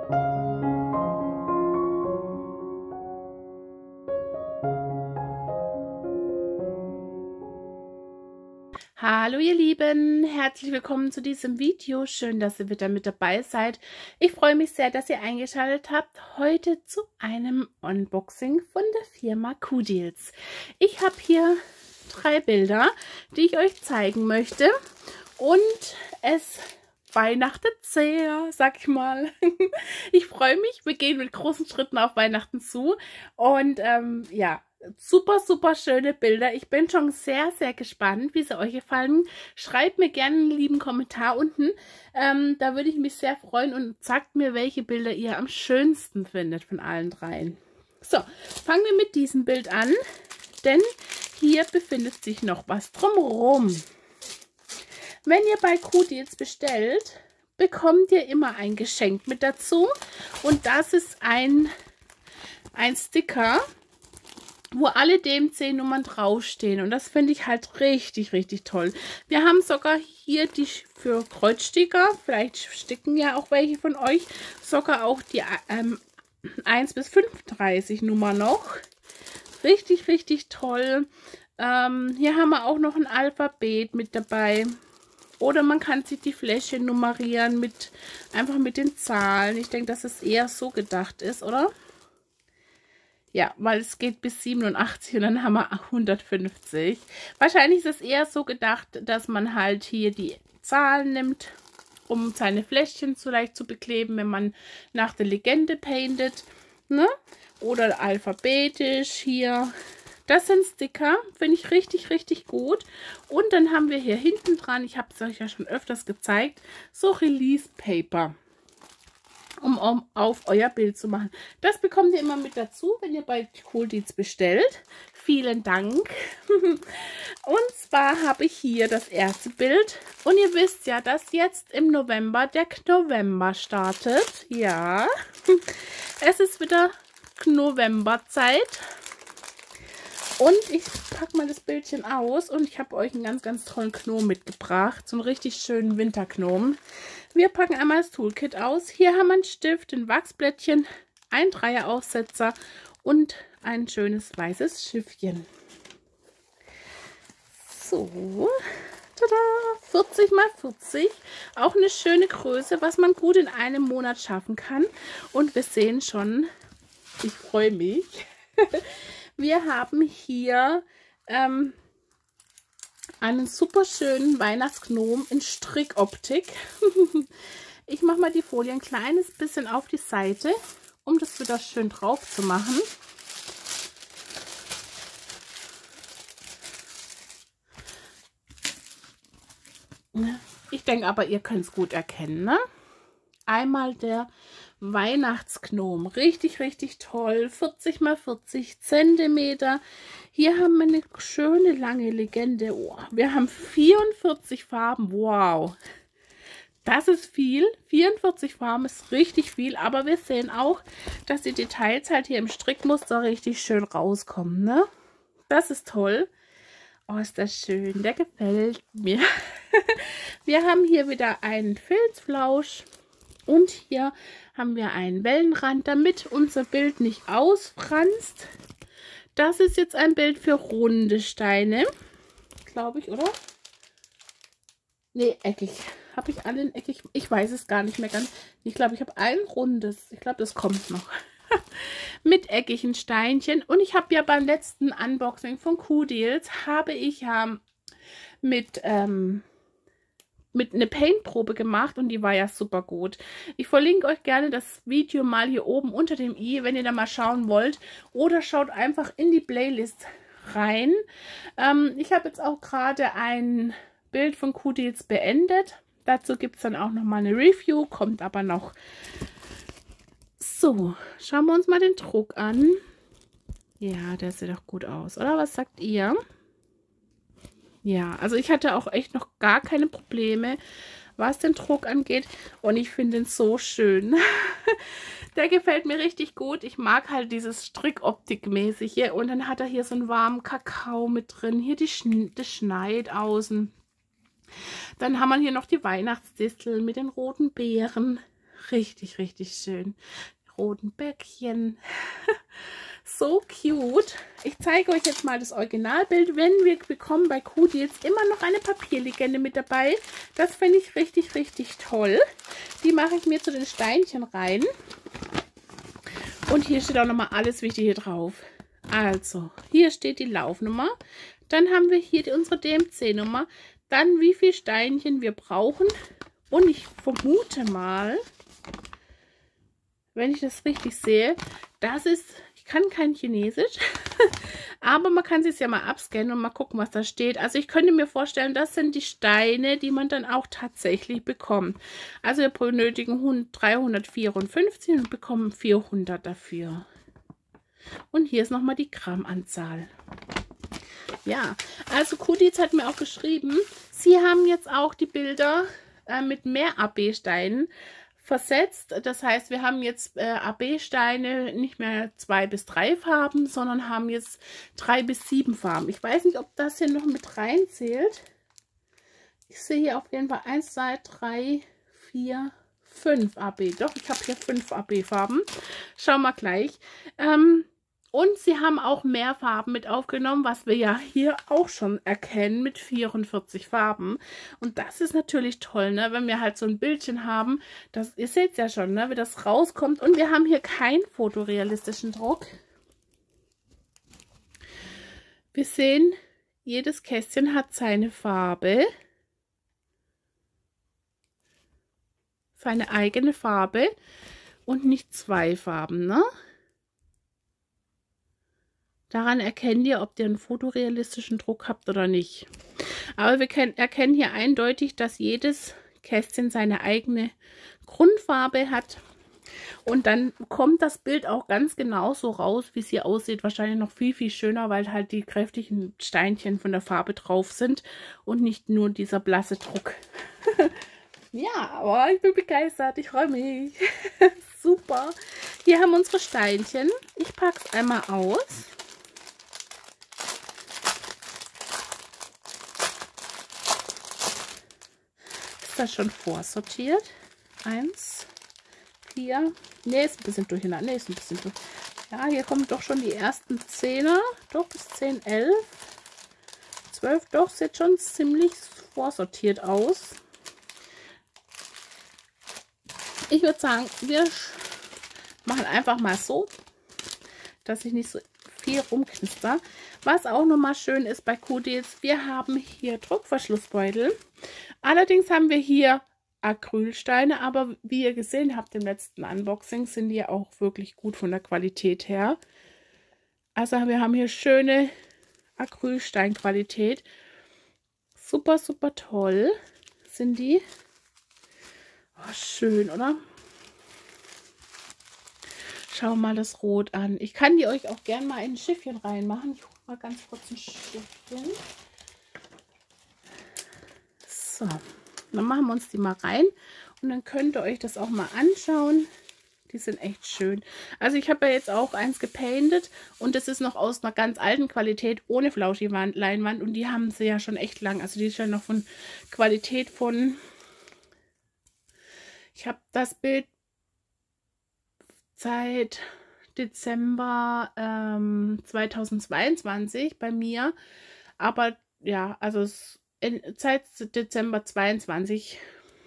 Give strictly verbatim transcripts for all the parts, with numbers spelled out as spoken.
Hallo ihr Lieben, herzlich willkommen zu diesem Video. Schön, dass ihr wieder mit dabei seid. Ich freue mich sehr, dass ihr eingeschaltet habt. Heute zu einem Unboxing von der Firma Q-Deals. Ich habe hier drei Bilder, die ich euch zeigen möchte. Und es weihnachtet sehr, sag ich mal. Ich freue mich, wir gehen mit großen Schritten auf Weihnachten zu. Und ähm, ja, super, super schöne Bilder. Ich bin schon sehr, sehr gespannt, wie sie euch gefallen. Schreibt mir gerne einen lieben Kommentar unten. Ähm, da würde ich mich sehr freuen und sagt mir, welche Bilder ihr am schönsten findet von allen dreien. So, fangen wir mit diesem Bild an, denn hier befindet sich noch was drumherum. Wenn ihr bei Q-Deals bestellt, bekommt ihr immer ein Geschenk mit dazu. Und das ist ein, ein Sticker, wo alle D M C-Nummern draufstehen. Und das finde ich halt richtig, richtig toll. Wir haben sogar hier die für Kreuzsticker, vielleicht sticken ja auch welche von euch, sogar auch die ähm, eins bis fünfunddreißig Nummer noch. Richtig, richtig toll. Ähm, hier haben wir auch noch ein Alphabet mit dabei. Oder man kann sich die Fläschchen nummerieren mit einfach mit den Zahlen. Ich denke, dass es eher so gedacht ist, oder? Ja, weil es geht bis siebenundachtzig und dann haben wir hundertfünfzig. Wahrscheinlich ist es eher so gedacht, dass man halt hier die Zahlen nimmt, um seine Fläschchen so leicht zu bekleben, wenn man nach der Legende paintet, ne? Oder alphabetisch hier. Das sind Sticker, finde ich richtig, richtig gut. Und dann haben wir hier hinten dran, ich habe es euch ja schon öfters gezeigt, so Release Paper. Um, um auf euer Bild zu machen. Das bekommt ihr immer mit dazu, wenn ihr bei Q-Deals bestellt. Vielen Dank. Und zwar habe ich hier das erste Bild. Und ihr wisst ja, dass jetzt im November der November startet. Ja, es ist wieder Novemberzeit. Und ich packe mal das Bildchen aus und ich habe euch einen ganz, ganz tollen Gnom mitgebracht. So einen richtig schönen Wintergnom. Wir packen einmal das Toolkit aus. Hier haben wir einen Stift, ein Wachsblättchen, ein Dreieraufsetzer und ein schönes weißes Schiffchen. So, tada, vierzig mal vierzig. Auch eine schöne Größe, was man gut in einem Monat schaffen kann. Und wir sehen schon, ich freue mich. Wir haben hier ähm, einen super schönen Weihnachtsgnom in Strickoptik. Ich mache mal die Folie ein kleines bisschen auf die Seite, um das wieder schön drauf zu machen. Ich denke aber, ihr könnt es gut erkennen, ne? Einmal der Weihnachtsgnom. Richtig, richtig toll. vierzig mal vierzig Zentimeter. Hier haben wir eine schöne lange Legende. Oh, wir haben vierundvierzig Farben. Wow. Das ist viel. vierundvierzig Farben ist richtig viel. Aber wir sehen auch, dass die Details halt hier im Strickmuster richtig schön rauskommen, ne? Das ist toll. Oh, ist das schön. Der gefällt mir. Wir haben hier wieder einen Filzflausch. Und hier haben wir einen Wellenrand, damit unser Bild nicht ausfranst. Das ist jetzt ein Bild für runde Steine, glaube ich, oder? Nee, eckig. Habe ich alle in eckig? Ich weiß es gar nicht mehr ganz. Ich glaube, ich habe ein rundes. Ich glaube, das kommt noch. Mit eckigen Steinchen. Und ich habe ja beim letzten Unboxing von Q-Deals, habe ich ja ähm, mit... Ähm, mit einer Paintprobe gemacht und die war ja super gut. Ich verlinke euch gerne das Video mal hier oben unter dem i, wenn ihr da mal schauen wollt. Oder schaut einfach in die Playlist rein. Ähm, ich habe jetzt auch gerade ein Bild von Q-Deals beendet. Dazu gibt es dann auch noch mal eine Review, kommt aber noch. So, schauen wir uns mal den Druck an. Ja, der sieht doch gut aus, oder? Was sagt ihr? Ja, also ich hatte auch echt noch gar keine Probleme, was den Druck angeht. Und ich finde ihn so schön. Der gefällt mir richtig gut. Ich mag halt dieses Strickoptik-mäßige. Und dann hat er hier so einen warmen Kakao mit drin. Hier die Schn das Schneid außen. Dann haben wir hier noch die Weihnachtsdistel mit den roten Beeren. Richtig, richtig schön. Die roten Bäckchen. So cute. Ich zeige euch jetzt mal das Originalbild. Wenn wir bekommen bei Q-Deals immer noch eine Papierlegende mit dabei. Das finde ich richtig, richtig toll. Die mache ich mir zu den Steinchen rein. Und hier steht auch nochmal alles Wichtige drauf. Also, hier steht die Laufnummer. Dann haben wir hier die, unsere D M C-Nummer. Dann, wie viele Steinchen wir brauchen. Und ich vermute mal, wenn ich das richtig sehe, das ist, ich kann kein Chinesisch, aber man kann es ja mal abscannen und mal gucken, was da steht. Also ich könnte mir vorstellen, das sind die Steine, die man dann auch tatsächlich bekommt. Also wir benötigen dreihundertvierundfünfzig und bekommen vierhundert dafür. Und hier ist nochmal die Grammanzahl. Ja, also Q-Deals hat mir auch geschrieben, sie haben jetzt auch die Bilder äh, mit mehr A B-Steinen versetzt. Das heißt, wir haben jetzt äh, A B-Steine nicht mehr zwei bis drei Farben, sondern haben jetzt drei bis sieben Farben. Ich weiß nicht, ob das hier noch mit reinzählt. Ich sehe hier auf jeden Fall eins, zwei, drei, vier, fünf A B. Doch, ich habe hier fünf A B-Farben. Schauen wir gleich. Ähm, Und sie haben auch mehr Farben mit aufgenommen, was wir ja hier auch schon erkennen mit vierundvierzig Farben. Und das ist natürlich toll, ne? Wenn wir halt so ein Bildchen haben. Das, ihr seht es ja schon, ne? Wie das rauskommt. Und wir haben hier keinen fotorealistischen Druck. Wir sehen, jedes Kästchen hat seine Farbe. Seine eigene Farbe. Und nicht zwei Farben, ne? Daran erkennt ihr, ob ihr einen fotorealistischen Druck habt oder nicht. Aber wir erkennen hier eindeutig, dass jedes Kästchen seine eigene Grundfarbe hat. Und dann kommt das Bild auch ganz genau so raus, wie es hier aussieht. Wahrscheinlich noch viel, viel schöner, weil halt die kräftigen Steinchen von der Farbe drauf sind und nicht nur dieser blasse Druck. Ja, aber ich bin begeistert. Ich freue mich. Super. Hier haben wir unsere Steinchen. Ich packe es einmal aus. Das schon vorsortiert. Eins, vier. Ne, ist ein bisschen durcheinander. Ne, ist ein bisschen durch. Ja, hier kommen doch schon die ersten Zehner. Doch, bis zehn, elf, zwölf. Doch, sieht schon ziemlich vorsortiert aus. Ich würde sagen, wir machen einfach mal so, dass ich nicht so viel rumknister. Was auch nochmal schön ist bei Q-Deals, wir haben hier Druckverschlussbeutel. Allerdings haben wir hier Acrylsteine, aber wie ihr gesehen habt im letzten Unboxing, sind die auch wirklich gut von der Qualität her. Also wir haben hier schöne Acrylsteinqualität. Super, super toll sind die. Oh, schön, oder? Schau mal das Rot an. Ich kann die euch auch gerne mal in ein Schiffchen reinmachen. Ich hole mal ganz kurz ein Schiffchen. So, dann machen wir uns die mal rein und dann könnt ihr euch das auch mal anschauen. Die sind echt schön. Also ich habe ja jetzt auch eins gepainted und das ist noch aus einer ganz alten Qualität ohne Flauschi-Leinwand und die haben sie ja schon echt lang. Also die ist ja noch von Qualität von... Ich habe das Bild seit Dezember ähm, zweitausendzweiundzwanzig bei mir, aber ja, also es in, seit Dezember zweiundzwanzig.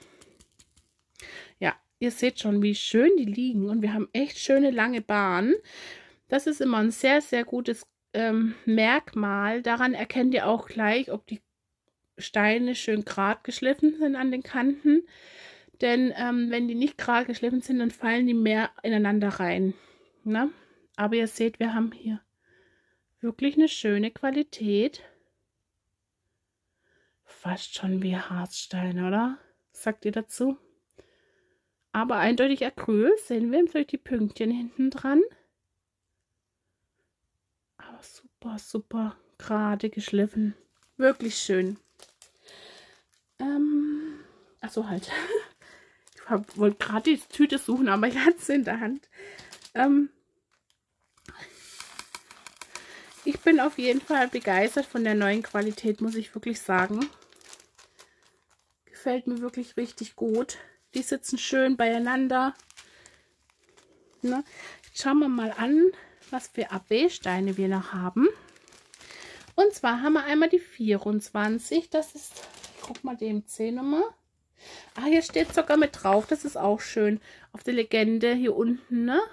Ja, ihr seht schon, wie schön die liegen und wir haben echt schöne lange Bahnen. Das ist immer ein sehr, sehr gutes ähm, Merkmal. Daran erkennt ihr auch gleich, ob die Steine schön gerade geschliffen sind an den Kanten. Denn ähm, wenn die nicht gerade geschliffen sind, dann fallen die mehr ineinander rein. Ne? Aber ihr seht, wir haben hier wirklich eine schöne Qualität. Fast schon wie Harzstein, oder? Was sagt ihr dazu? Aber eindeutig Acryl. Sehen wir durch die Pünktchen hinten dran. Aber super, super gerade geschliffen. Wirklich schön. Ähm, achso, halt. Ich wollte gerade die Tüte suchen, aber ich hatte sie in der Hand. Ähm ich bin auf jeden Fall begeistert von der neuen Qualität, muss ich wirklich sagen. Gefällt mir wirklich richtig gut. Die sitzen schön beieinander. Ne? Jetzt schauen wir mal an, was für A B-Steine wir noch haben. Und zwar haben wir einmal die vierundzwanzig. Das ist, ich guck mal die M C-Nummer. Ah, hier steht sogar mit drauf. Das ist auch schön. Auf der Legende hier unten, ne?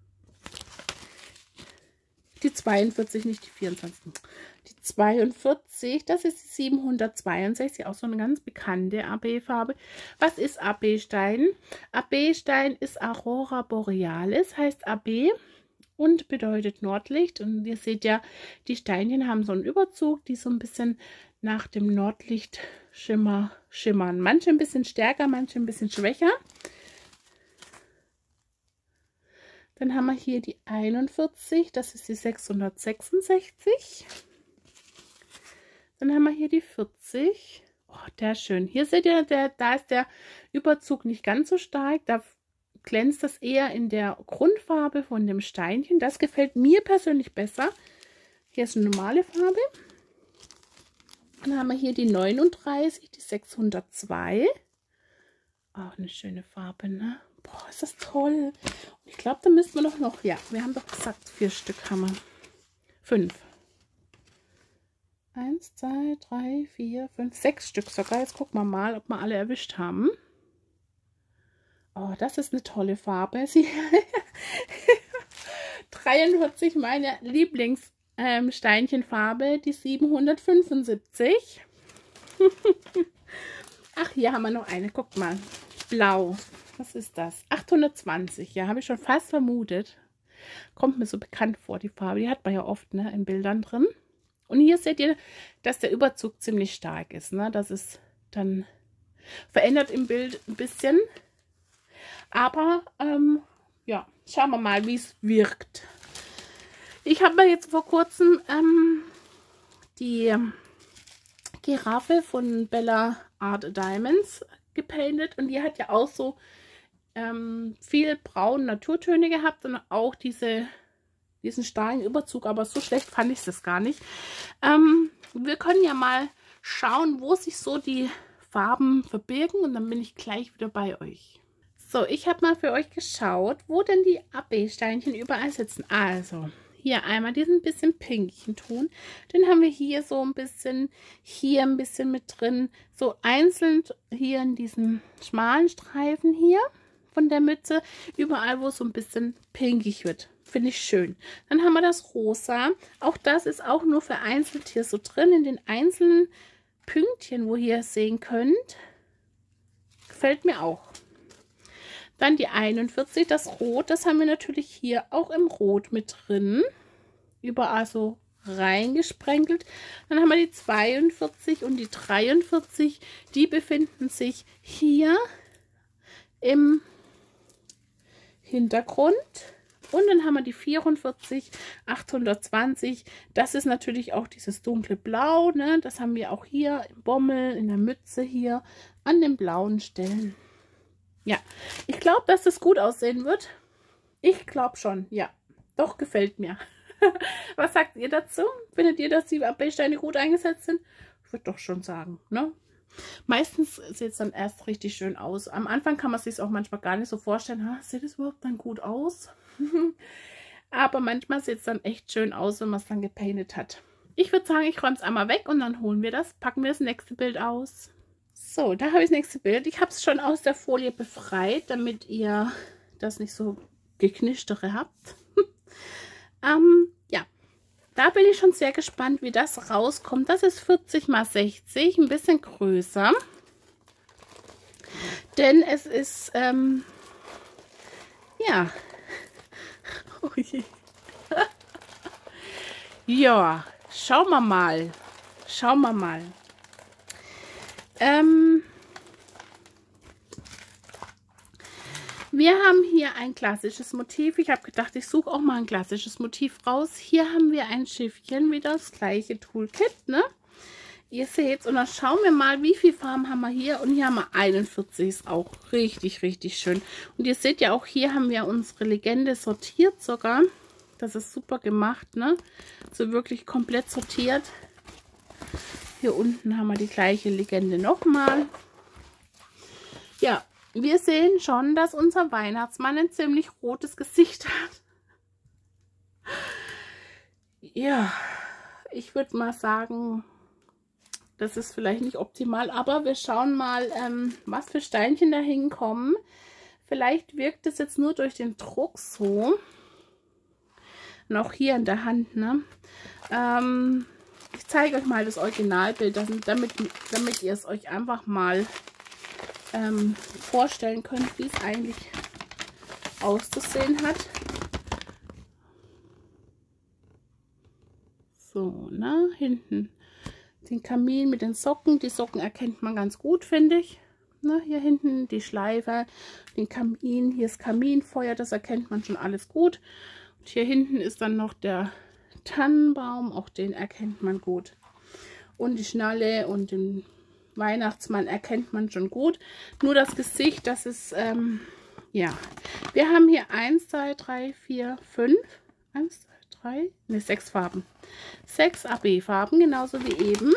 Die zweiundvierzig, nicht die vierundzwanzig. Die zweiundvierzig, das ist die siebenhundertzweiundsechzig, auch so eine ganz bekannte A B-Farbe. Was ist A B-Stein? A B-Stein ist Aurora Borealis, heißt A B und bedeutet Nordlicht. Und ihr seht ja, die Steinchen haben so einen Überzug, die so ein bisschen nach dem Nordlichtschimmer schimmern. Manche ein bisschen stärker, manche ein bisschen schwächer. Dann haben wir hier die einundvierzig, das ist die sechshundertsechsundsechzig. Dann haben wir hier die vierzig. Oh, der ist schön. Hier seht ihr, der, da ist der Überzug nicht ganz so stark. Da glänzt das eher in der Grundfarbe von dem Steinchen. Das gefällt mir persönlich besser. Hier ist eine normale Farbe. Dann haben wir hier die neununddreißig, die sechshundertzwei. Auch eine schöne Farbe, ne? Boah, ist das toll. Und ich glaube, da müssen wir doch noch, ja, wir haben doch gesagt, vier Stück haben wir. Fünf. Eins, zwei, drei, vier, fünf, sechs Stück sogar. Jetzt gucken wir mal, ob wir alle erwischt haben. Oh, das ist eine tolle Farbe. Sie dreiundvierzig, meine Lieblingssteinchenfarbe, ähm, die siebenhundertfünfundsiebzig. Ach, hier haben wir noch eine. Guckt mal. Blau. Was ist das? achthundertzwanzig. Ja, habe ich schon fast vermutet. Kommt mir so bekannt vor, die Farbe. Die hat man ja oft, ne, in Bildern drin. Und hier seht ihr, dass der Überzug ziemlich stark ist. Ne? Das ist dann verändert im Bild ein bisschen. Aber, ähm, ja, schauen wir mal, wie es wirkt. Ich habe mir jetzt vor kurzem ähm, die Giraffe von Bella Art Diamonds gepainted. Und die hat ja auch so ähm, viel braun Naturtöne gehabt und auch diese, diesen starken Überzug. Aber so schlecht fand ich das gar nicht. Ähm, wir können ja mal schauen, wo sich so die Farben verbirgen. Und dann bin ich gleich wieder bei euch. So, ich habe mal für euch geschaut, wo denn die A B-Steinchen überall sitzen. Also, hier einmal diesen bisschen pinkigen Ton. Den haben wir hier so ein bisschen, hier ein bisschen mit drin. So einzeln hier in diesem schmalen Streifen hier von der Mütze. Überall, wo es so ein bisschen pinkig wird. Finde ich schön. Dann haben wir das Rosa. Auch das ist auch nur vereinzelt hier so drin in den einzelnen Pünktchen, wo ihr sehen könnt. Gefällt mir auch. Dann die einundvierzig, das Rot, das haben wir natürlich hier auch im Rot mit drin. Überall so reingesprenkelt. Dann haben wir die zweiundvierzig und die dreiundvierzig. Die befinden sich hier im Hintergrund. Und dann haben wir die vierundvierzig, achthundertzwanzig. Das ist natürlich auch dieses dunkle Blau. Ne? Das haben wir auch hier im Bommel, in der Mütze hier an den blauen Stellen. Ja, ich glaube, dass das gut aussehen wird. Ich glaube schon, ja. Doch, gefällt mir. Was sagt ihr dazu? Findet ihr, dass die A B-Steine gut eingesetzt sind? Ich würde doch schon sagen, ne? Meistens sieht es dann erst richtig schön aus. Am Anfang kann man sich auch manchmal gar nicht so vorstellen, ha, sieht es überhaupt dann gut aus? Aber manchmal sieht es dann echt schön aus, wenn man es dann gepainted hat. Ich würde sagen, ich räume es einmal weg und dann holen wir das, packen wir das nächste Bild aus. So, da habe ich das nächste Bild. Ich habe es schon aus der Folie befreit, damit ihr das nicht so geknischtere habt. ähm, ja, da bin ich schon sehr gespannt, wie das rauskommt. Das ist vierzig mal sechzig, ein bisschen größer. Denn es ist, ähm, ja, oh je. Ja, schauen wir mal. Schauen wir mal. Ähm, wir haben hier ein klassisches Motiv. Ich habe gedacht, ich suche auch mal ein klassisches Motiv raus. Hier haben wir ein Schiffchen, wieder das gleiche Toolkit, ne? Ihr seht es. Und dann schauen wir mal, wie viele Farben haben wir hier. Und hier haben wir einundvierzig. Ist auch richtig, richtig schön. Und ihr seht ja auch, hier haben wir unsere Legende sortiert sogar. Das ist super gemacht, ne? So wirklich komplett sortiert. Hier unten haben wir die gleiche Legende nochmal. Ja, wir sehen schon, dass unser Weihnachtsmann ein ziemlich rotes Gesicht hat. Ja, ich würde mal sagen, das ist vielleicht nicht optimal, aber wir schauen mal, ähm, was für Steinchen da hinkommen. Vielleicht wirkt es jetzt nur durch den Druck so. Noch hier in der Hand, ne? Ähm, ich zeige euch mal das Originalbild, damit, damit ihr es euch einfach mal ähm, vorstellen könnt, wie es eigentlich auszusehen hat. So, ne? Hinten den Kamin mit den Socken. Die Socken erkennt man ganz gut, finde ich. Ne? Hier hinten die Schleife, den Kamin. Hier ist Kaminfeuer, das erkennt man schon alles gut. Und hier hinten ist dann noch der Tannenbaum, auch den erkennt man gut. Und die Schnalle und den Weihnachtsmann erkennt man schon gut. Nur das Gesicht, das ist, ähm, ja. Wir haben hier eins, zwei, drei, vier, fünf. eins, zwei, drei, ne, sechs Farben. Sechs A B-Farben, genauso wie eben.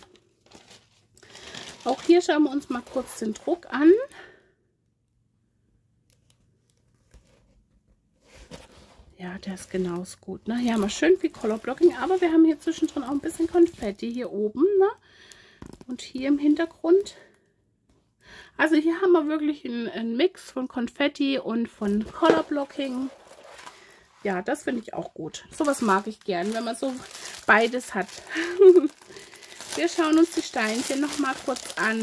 Auch hier schauen wir uns mal kurz den Druck an. Ja, der ist genauso gut. Ne? Hier haben wir schön viel Colorblocking, aber wir haben hier zwischendrin auch ein bisschen Konfetti hier oben. Ne? Und hier im Hintergrund. Also hier haben wir wirklich einen, einen Mix von Konfetti und von Colorblocking. Ja, das finde ich auch gut. Sowas mag ich gern, wenn man so beides hat. Wir schauen uns die Steinchen noch mal kurz an.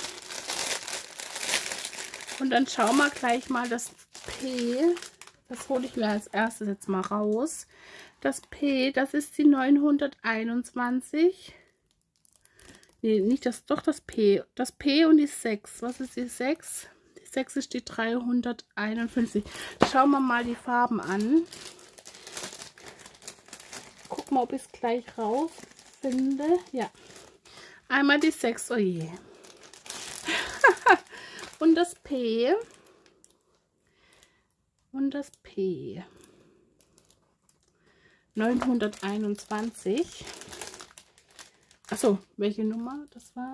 Und dann schauen wir gleich mal das P. Das hole ich mir als erstes jetzt mal raus. Das P, das ist die neunhunderteinundzwanzig. Nee, nicht das, doch das P. Das P und die sechs. Was ist die sechs? Die sechs ist die dreihunderteinundfünfzig. Schauen wir mal die Farben an. Guck mal, ob ich es gleich rausfinde. Ja. Einmal die sechs. Oh je. Und das P. Und das P. neunhunderteinundzwanzig. Achso, welche Nummer? Das war.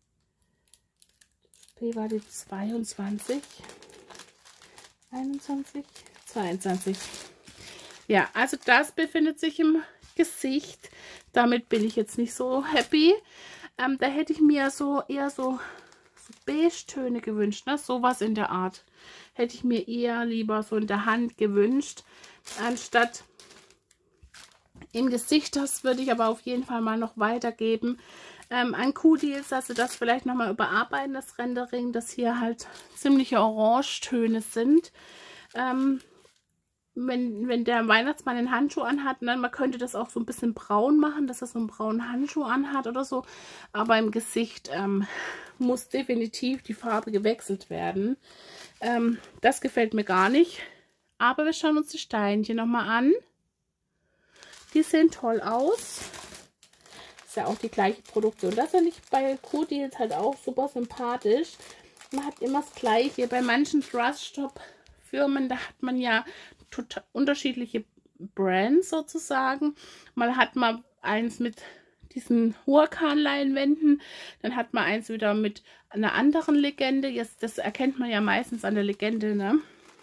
Das P war die zweiundzwanzig. einundzwanzig. zweiundzwanzig. Ja, also das befindet sich im Gesicht. Damit bin ich jetzt nicht so happy. Ähm, da hätte ich mir so eher so, so Beige-Töne gewünscht. Ne? Sowas in der Art. Hätte ich mir eher lieber so in der Hand gewünscht. Anstatt im Gesicht. Das würde ich aber auf jeden Fall mal noch weitergeben. Ähm, an Q-Deals, dass sie das vielleicht nochmal überarbeiten, das Rendering, dass hier halt ziemliche Orangetöne sind. Ähm, wenn, wenn der Weihnachtsmann einen Handschuh anhat, dann man könnte das auch so ein bisschen braun machen, dass er so einen braunen Handschuh anhat oder so. Aber im Gesicht ähm, muss definitiv die Farbe gewechselt werden. Ähm, das gefällt mir gar nicht. Aber wir schauen uns die Steinchen nochmal an. Die sehen toll aus. Ist ja auch die gleiche Produktion. Das finde ich bei Q-Deals halt auch super sympathisch. Man hat immer das Gleiche. Bei manchen Trust-Shop-Firmen, da hat man ja total unterschiedliche Brands sozusagen. Mal hat man eins mit diesen Huracan-Leinwänden, dann hat man eins wieder mit einer anderen Legende. Jetzt, das erkennt man ja meistens an der Legende, ne?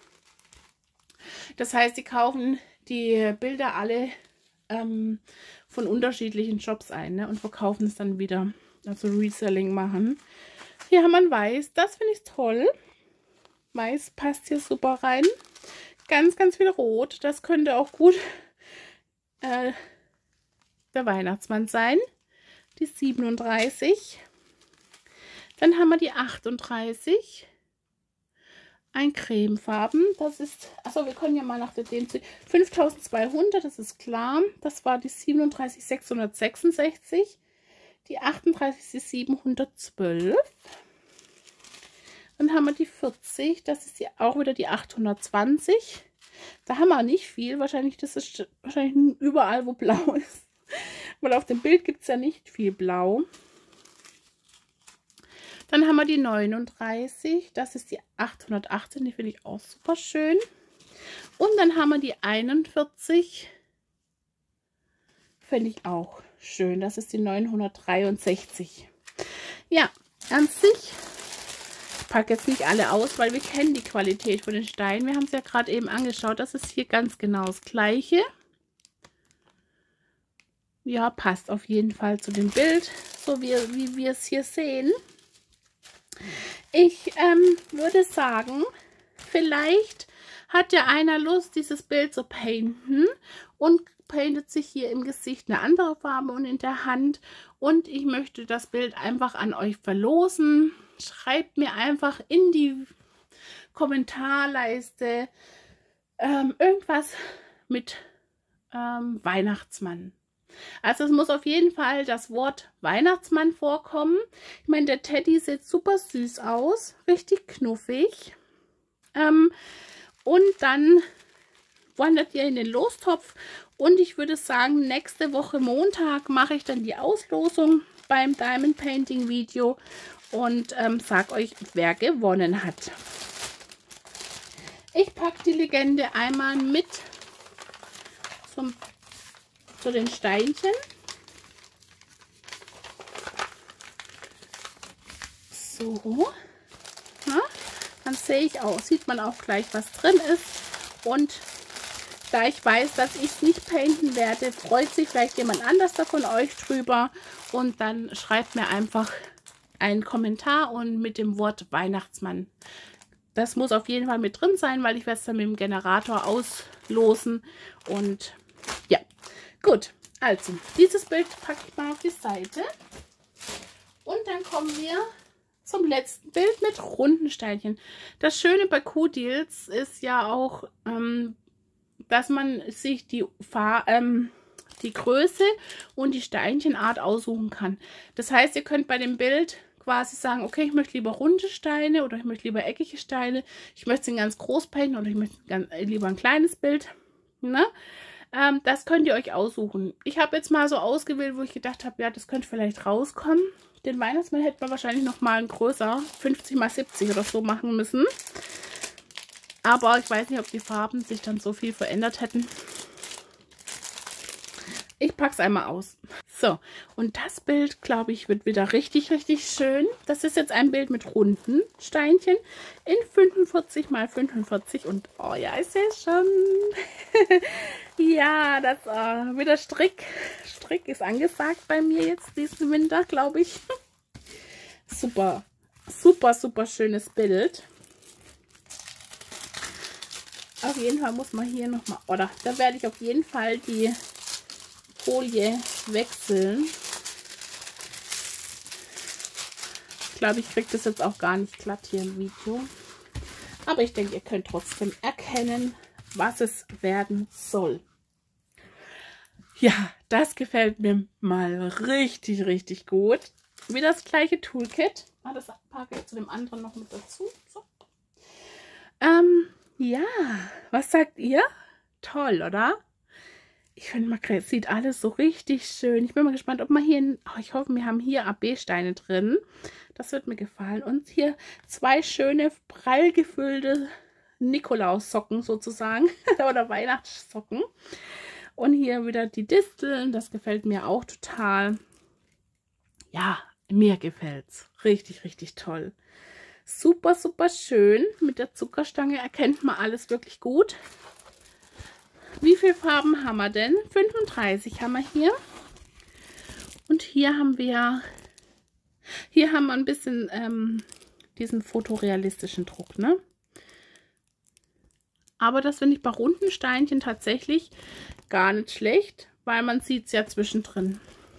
Das heißt, die kaufen die Bilder alle ähm, von unterschiedlichen Shops ein, ne? Und verkaufen es dann wieder, also Reselling machen. Hier haben wir ein Weiß, das finde ich toll. Weiß passt hier super rein. Ganz, ganz viel Rot, das könnte auch gut äh, der Weihnachtsmann sein. Die siebenunddreißig. Dann haben wir die achtunddreißig. Ein Cremefarben. Das ist, achso, wir können ja mal nach der D M C. fünftausendzweihundert, das ist klar. Das war die siebenunddreißig sechshundertsechsundsechzig. Die achtunddreißig ist siebenhundertzwölf. Dann haben wir die vierzig. Das ist ja auch wieder die achthundertzwanzig. Da haben wir nicht viel. Wahrscheinlich, das ist wahrscheinlich überall, wo blau ist. Weil auf dem Bild gibt es ja nicht viel Blau. Dann haben wir die neununddreißig. Das ist die achthundertachtzehn. Die finde ich auch super schön. Und dann haben wir die einundvierzig. Finde ich auch schön. Das ist die neunhundertdreiundsechzig. Ja, an sich packe jetzt nicht alle aus, weil wir kennen die Qualität von den Steinen. Wir haben es ja gerade eben angeschaut. Das ist hier ganz genau das Gleiche. Ja, passt auf jeden Fall zu dem Bild, so wie, wie wir es hier sehen. Ich ähm, würde sagen, vielleicht hat ja einer Lust, dieses Bild zu painten und paintet sich hier im Gesicht eine andere Farbe und in der Hand. Und ich möchte das Bild einfach an euch verlosen. Schreibt mir einfach in die Kommentarleiste ähm, irgendwas mit ähm, Weihnachtsmann. Also es muss auf jeden Fall das Wort Weihnachtsmann vorkommen. Ich meine, der Teddy sieht super süß aus, richtig knuffig. Ähm, und dann wandert ihr in den Lostopf. Und ich würde sagen, nächste Woche Montag mache ich dann die Auslosung beim Diamond Painting Video und ähm, sage euch, wer gewonnen hat. Ich packe die Legende einmal mit zum zu den Steinchen. So. Ja, dann sehe ich auch, sieht man auch gleich, was drin ist. Und da ich weiß, dass ich es nicht painten werde, freut sich vielleicht jemand anders da von euch drüber. Und dann schreibt mir einfach einen Kommentar und mit dem Wort Weihnachtsmann. Das muss auf jeden Fall mit drin sein, weil ich werde es dann mit dem Generator auslosen. Und ja. Gut, also dieses Bild packe ich mal auf die Seite und dann kommen wir zum letzten Bild mit runden Steinchen. Das Schöne bei Q-Deals ist ja auch, ähm, dass man sich die, Fahr ähm, die Größe und die Steinchenart aussuchen kann. Das heißt, ihr könnt bei dem Bild quasi sagen, okay, ich möchte lieber runde Steine oder ich möchte lieber eckige Steine, ich möchte sie ganz groß painten oder ich möchte ganz, äh, lieber ein kleines Bild, ne? Ähm, das könnt ihr euch aussuchen. Ich habe jetzt mal so ausgewählt, wo ich gedacht habe, ja, das könnte vielleicht rauskommen. Den Weihnachtsmann hätte man wahrscheinlich noch mal ein größer, fünfzig mal siebzig oder so machen müssen. Aber ich weiß nicht, ob die Farben sich dann so viel verändert hätten. Ich packe es einmal aus. So, und das Bild, glaube ich, wird wieder richtig, richtig schön. Das ist jetzt ein Bild mit runden Steinchen in fünfundvierzig mal fünfundvierzig. Und oh ja, ich sehe es schon. Ja, das äh, wieder Strick. Strick ist angesagt bei mir jetzt diesen Winter, glaube ich. Super, super, super schönes Bild. Auf jeden Fall muss man hier nochmal, oder da werde ich auf jeden Fall die Folie wechseln. Ich glaube, ich kriege das jetzt auch gar nicht glatt hier im Video. Aber ich denke, ihr könnt trotzdem erkennen, was es werden soll. Ja, das gefällt mir mal richtig, richtig gut. Wieder das gleiche Toolkit. Ah, das packe ich zu dem anderen noch mit dazu. So. Ähm, ja, was sagt ihr? Toll, oder? Ich finde, man sieht alles so richtig schön. Ich bin mal gespannt, ob man hier, oh, ich hoffe, wir haben hier A B-Steine drin. Das wird mir gefallen. Und hier zwei schöne, prall gefüllte Nikolaussocken sozusagen. Oder Weihnachtssocken. Und hier wieder die Disteln. Das gefällt mir auch total. Ja, mir gefällt's. Richtig, richtig toll. Super, super schön. Mit der Zuckerstange erkennt man alles wirklich gut. Wie viele Farben haben wir denn? fünfunddreißig haben wir hier. Und hier haben wir, hier haben wir ein bisschen ähm, diesen fotorealistischen Druck, ne? Aber das finde ich bei runden Steinchen tatsächlich gar nicht schlecht, weil man sieht es ja zwischendrin.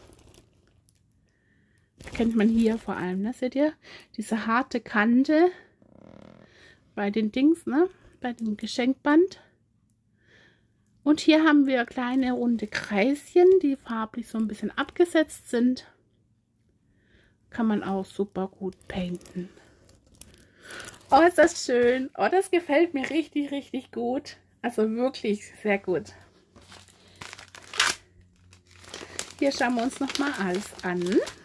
Kennt man hier vor allem, ne? Seht ihr? Diese harte Kante bei den Dings, ne? Bei dem Geschenkband. Und hier haben wir kleine runde Kreischen, die farblich so ein bisschen abgesetzt sind. Kann man auch super gut painten. Oh, ist das schön. Oh, das gefällt mir richtig, richtig gut. Also wirklich sehr gut. Hier schauen wir uns nochmal alles an.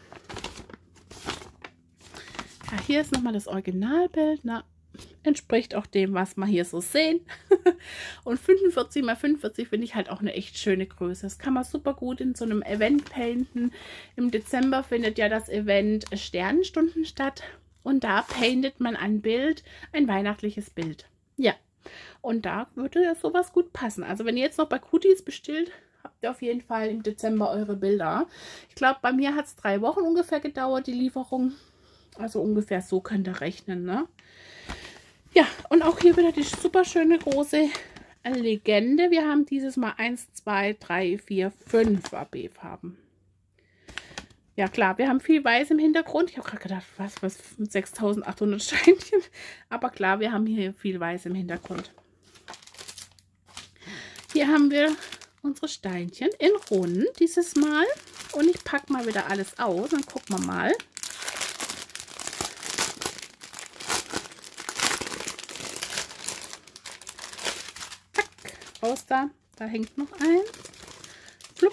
Ja, hier ist nochmal das Originalbild. Na, entspricht auch dem, was wir hier so sehen. Und fünfundvierzig mal fünfundvierzig finde ich halt auch eine echt schöne Größe. Das kann man super gut in so einem Event painten. Im Dezember findet ja das Event Sternenstunden statt. Und da paintet man ein Bild, ein weihnachtliches Bild. Ja, und da würde ja sowas gut passen. Also wenn ihr jetzt noch bei Cooties bestellt, habt ihr auf jeden Fall im Dezember eure Bilder. Ich glaube, bei mir hat es drei Wochen ungefähr gedauert, die Lieferung. Also ungefähr so könnt ihr rechnen, ne? Ja, und auch hier wieder die super schöne große Legende. Wir haben dieses Mal eins, zwei, drei, vier, fünf A B-Farben. Ja klar, wir haben viel Weiß im Hintergrund. Ich habe gerade gedacht, was, was, sechstausendachthundert Steinchen. Aber klar, wir haben hier viel Weiß im Hintergrund. Hier haben wir unsere Steinchen in Rund dieses Mal. Und ich packe mal wieder alles aus. Dann gucken wir mal. Zack, raus da. Da hängt noch ein. Flupp.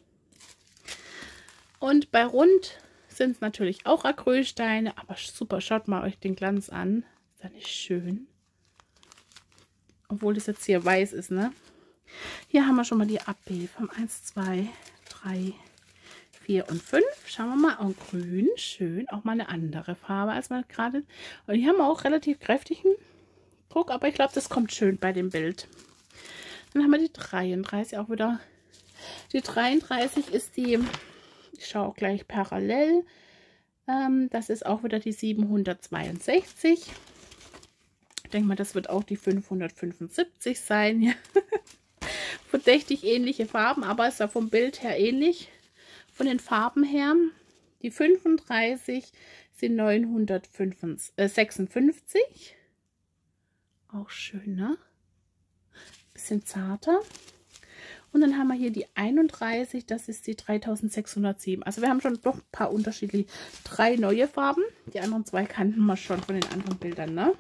Und bei Rund sind es natürlich auch Acrylsteine, aber super, schaut mal euch den Glanz an. Ist das nicht schön? Obwohl das jetzt hier weiß ist, ne? Hier haben wir schon mal die A B vom eins, zwei, drei, vier und fünf. Schauen wir mal, auch grün, schön, auch mal eine andere Farbe als mal gerade. Und hier haben wir auch relativ kräftigen Druck, aber ich glaube, das kommt schön bei dem Bild. Dann haben wir die dreiunddreißig, auch wieder. Die dreiunddreißig ist die... Ich schaue auch gleich parallel. Ähm, das ist auch wieder die siebenhundertzweiundsechzig. Ich denke mal, das wird auch die fünfhundertfünfundsiebzig sein. Ja. Verdächtig ähnliche Farben, aber ist ja vom Bild her ähnlich. Von den Farben her. Die fünfunddreißig sind neunhundertsechsundfünfzig. Auch schön, ne? Bisschen zarter. Und dann haben wir hier die einunddreißig, das ist die dreitausendsechshundertsieben. Also wir haben schon doch ein paar unterschiedliche, drei neue Farben. Die anderen zwei kannten wir schon von den anderen Bildern, ne?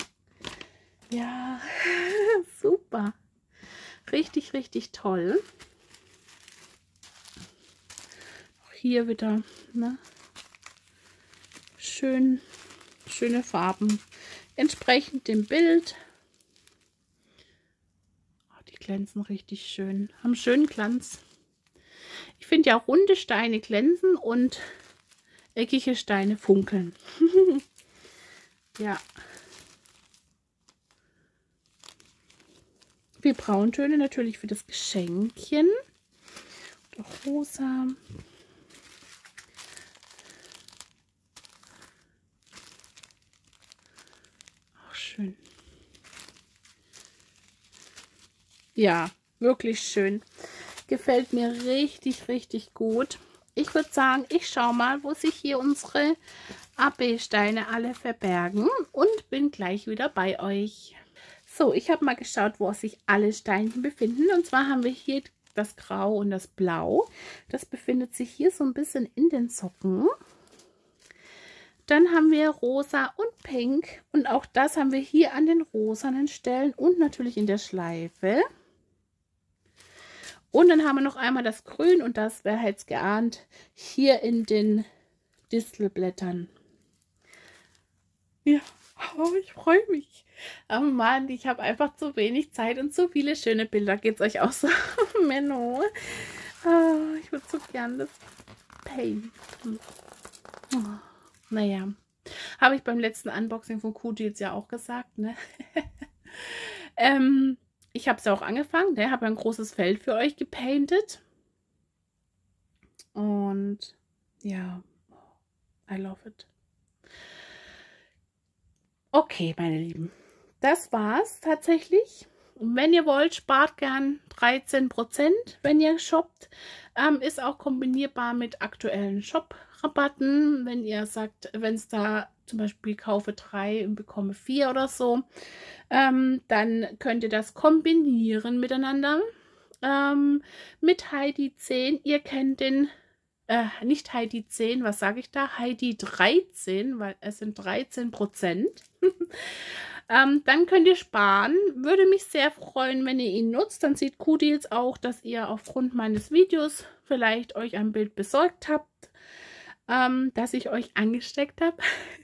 Ja, super. Richtig, richtig toll. Auch hier wieder, ne? Schön, schöne Farben. Entsprechend dem Bild. Glänzen richtig schön, haben schönen Glanz. Ich finde ja runde Steine glänzen und eckige Steine funkeln. Ja. Wie Brauntöne natürlich für das Geschenkchen. Und auch rosa. Auch schön. Ja, wirklich schön. Gefällt mir richtig, richtig gut. Ich würde sagen, ich schaue mal, wo sich hier unsere A B-Steine alle verbergen und bin gleich wieder bei euch. So, ich habe mal geschaut, wo sich alle Steinchen befinden. Und zwar haben wir hier das Grau und das Blau. Das befindet sich hier so ein bisschen in den Socken. Dann haben wir Rosa und Pink. Und auch das haben wir hier an den rosanen Stellen und natürlich in der Schleife. Und dann haben wir noch einmal das Grün und das, wer hätte es geahnt, hier in den Distelblättern. Ja, oh, ich freue mich. Oh Mann, ich habe einfach zu wenig Zeit und zu viele schöne Bilder. Geht es euch auch so? Menno. Oh, ich würde so gern das painten. Oh, naja, habe ich beim letzten Unboxing von Cooties ja auch gesagt, ne? ähm... Ich habe es ja auch angefangen, der habe ein großes Feld für euch gepainted. Und ja, I love it. Okay, meine Lieben, das war's tatsächlich. Und wenn ihr wollt, spart gern dreizehn Prozent, wenn ihr shoppt. Ähm, ist auch kombinierbar mit aktuellen Shop-Rabatten. Wenn ihr sagt, wenn es da zum Beispiel kaufe drei und bekomme vier oder so, ähm, dann könnt ihr das kombinieren miteinander. Ähm, mit Heidi zehn, ihr kennt den, äh, nicht Heidi zehn, was sage ich da? Heidi dreizehn, weil es sind dreizehn Prozent. ähm, dann könnt ihr sparen. Würde mich sehr freuen, wenn ihr ihn nutzt. Dann sieht Cooties auch, dass ihr aufgrund meines Videos vielleicht euch ein Bild besorgt habt, ähm, das ich euch angesteckt habe.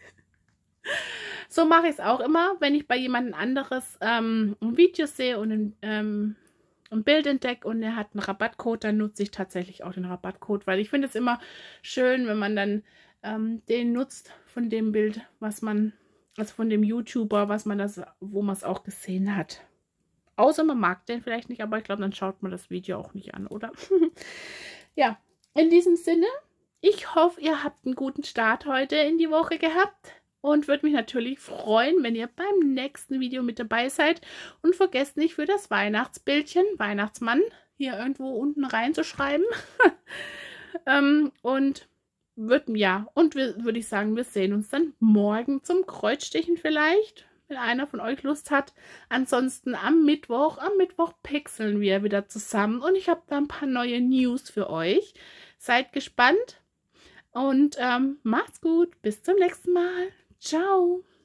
So mache ich es auch immer, wenn ich bei jemand anderes ähm, ein Video sehe und ein, ähm, ein Bild entdecke und er hat einen Rabattcode, dann nutze ich tatsächlich auch den Rabattcode, weil ich finde es immer schön, wenn man dann ähm, den nutzt von dem Bild, was man, also von dem YouTuber, was man das, wo man es auch gesehen hat. Außer man mag den vielleicht nicht, aber ich glaube, dann schaut man das Video auch nicht an, oder? Ja, in diesem Sinne, ich hoffe, ihr habt einen guten Start heute in die Woche gehabt und würde mich natürlich freuen, wenn ihr beim nächsten Video mit dabei seid. Und vergesst nicht für das Weihnachtsbildchen, Weihnachtsmann, hier irgendwo unten reinzuschreiben. ähm, und würd, ja, und würde ich sagen, wir sehen uns dann morgen zum Kreuzstichen vielleicht, wenn einer von euch Lust hat. Ansonsten am Mittwoch, am Mittwoch pixeln wir wieder zusammen und ich habe da ein paar neue News für euch. Seid gespannt und ähm, macht's gut. Bis zum nächsten Mal. Ciao.